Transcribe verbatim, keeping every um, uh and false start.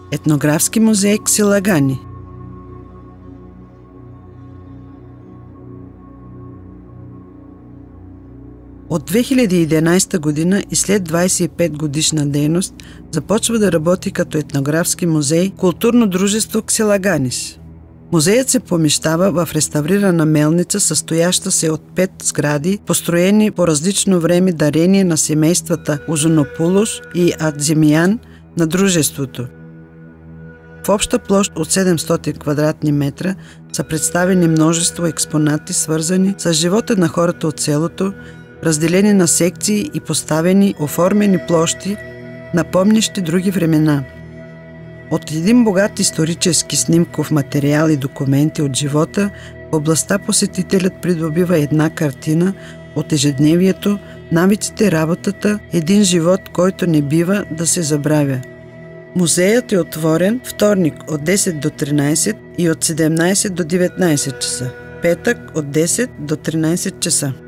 Етнографски музей Ксилагани. От две хиляди и единадесета година и след двадесет и пет годишна дейност започва да работи като етнографски музей Културно дружество Ксилаганис. Музеят се помещава в реставрирана мелница, състояща се от пет сгради, построени по различно време дарение на семействата Узунопулос и Адзимиян на дружеството. В обща площ от седемстотин квадратни метра са представени множество експонати, свързани с живота на хората от селото, разделени на секции и поставени оформени площи, напомнящи други времена. От един богат исторически снимков материал и документи от живота в областта посетителят придобива една картина от ежедневието, навиците, работата, един живот, който не бива да се забравя. Музеят е отворен вторник от десет до тринадесет и от седемнадесет до деветнадесет часа, петък от десет до тринадесет часа.